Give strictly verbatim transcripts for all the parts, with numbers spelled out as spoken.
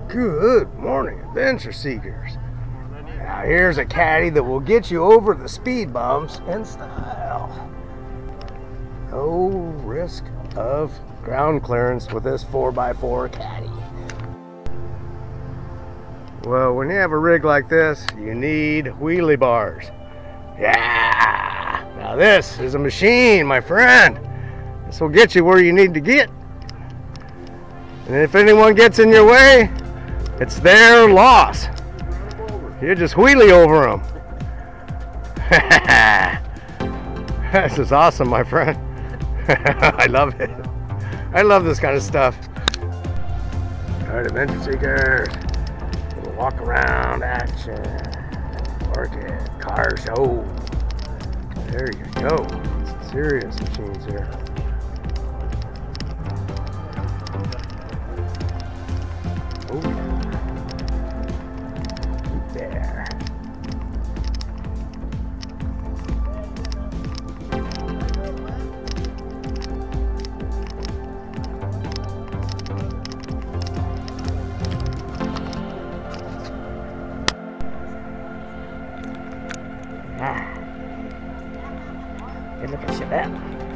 Good morning, adventure seekers. Now here's a caddy that will get you over the speed bumps in style. No risk of ground clearance with this four by four caddy. Well, when you have a rig like this, you need wheelie bars. Yeah! Now this is a machine, my friend. This will get you where you need to get. And if anyone gets in your way, it's their loss. You just wheelie over them. This is awesome, my friend. I love it. I love this kind of stuff. All right, adventure seekers. Little walk around action. Orcutt car show. There you go. Some serious machines here. Oh, there. Ah, good looking Chevette.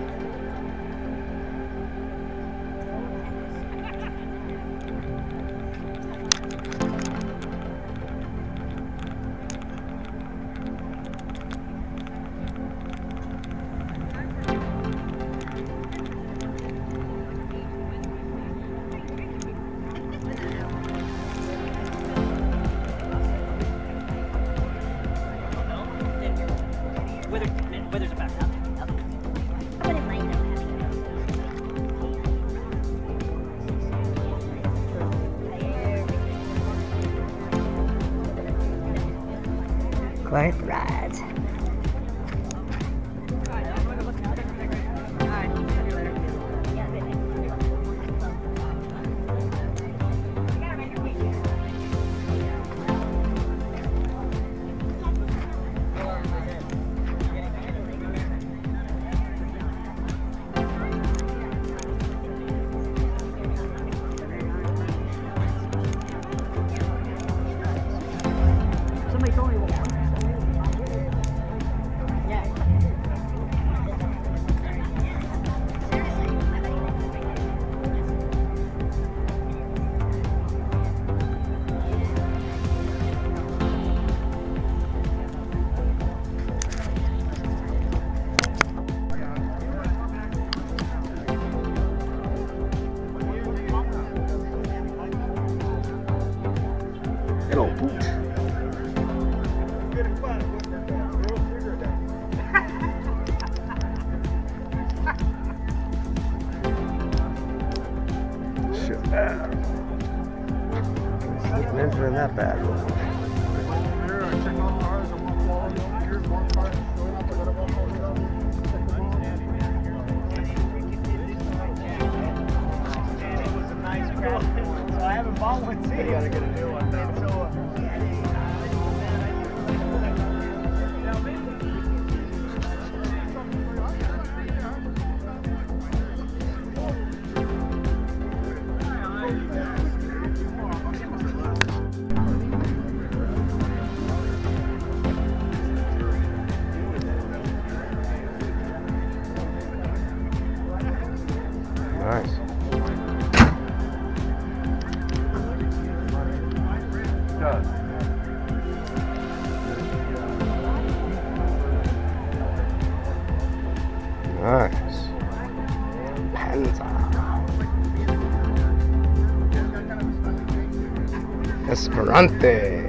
Quite right. Somebody told me one. Hello, boot. Slipping into in that bad one. So I haven't bought one since. You gotta get a new one now. So, uh, Nice. Nice. Panza. Esperante.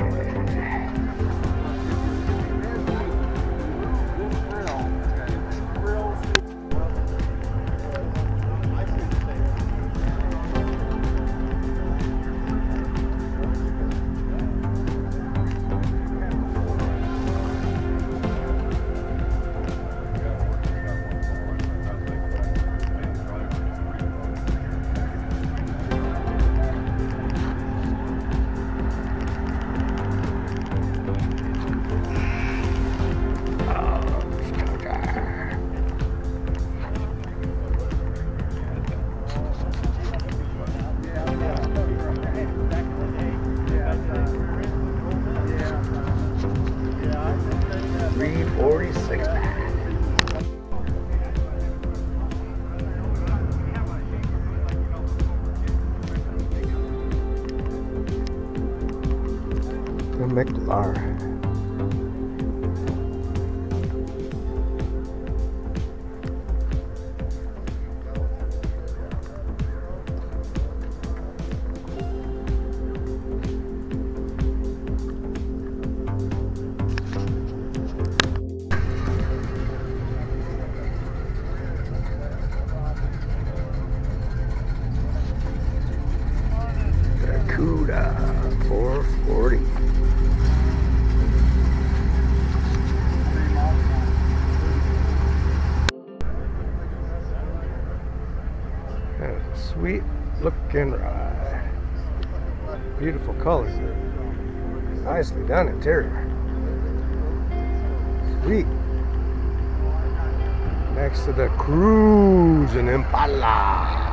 forty-six pack. The McLaren. Orcutt four forty. Sweet looking ride. Beautiful color. Nicely done interior. Sweet. Next to the Cruising Impala.